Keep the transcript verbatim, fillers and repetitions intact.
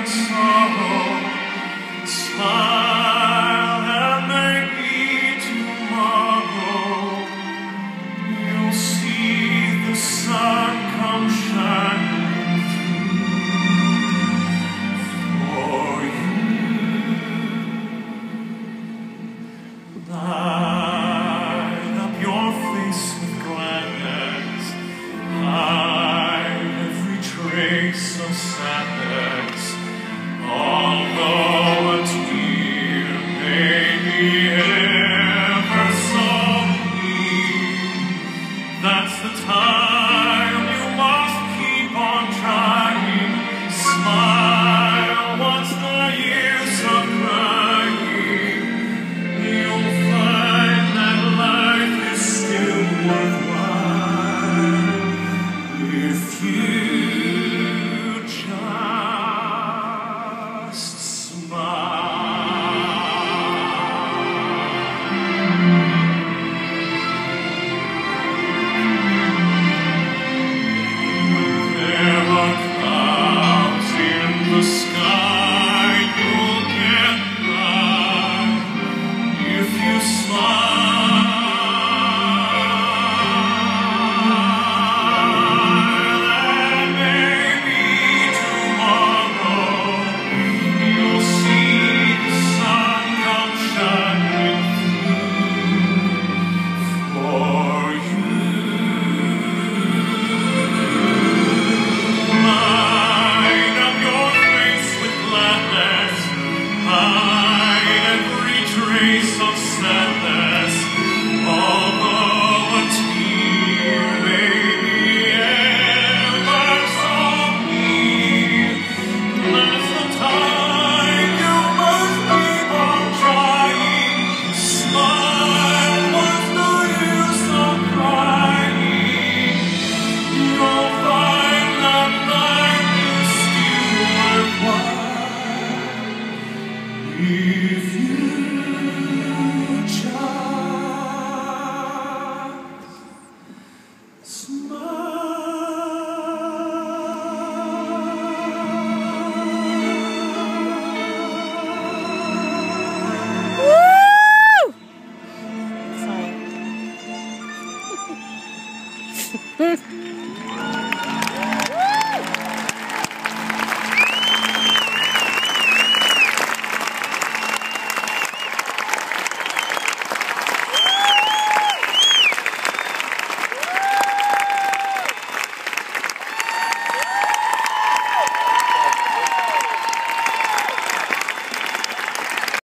sorrow. Smile and maybe tomorrow you'll see the sun come shining for you. Light up your face with gladness, hide every trace of sadness. Although a tear may be ever so deep, that's the time you must keep on trying. Smile, what's the use of crying? You'll find that life is still worthwhile if you trace of sadness, although a tear may be ever so deep, that's the time you must keep on trying. Smile, what's the use of crying? You'll find that life is still worthwhile if you Sorry.